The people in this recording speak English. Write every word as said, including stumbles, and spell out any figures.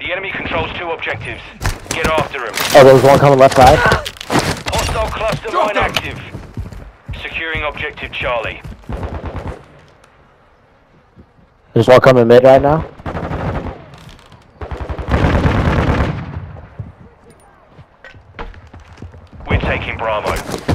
The enemy controls two objectives. Get after him. Oh, there was one coming left side. Hostile cluster mine active. Securing objective Charlie. There's one coming mid right now. We're taking Bravo.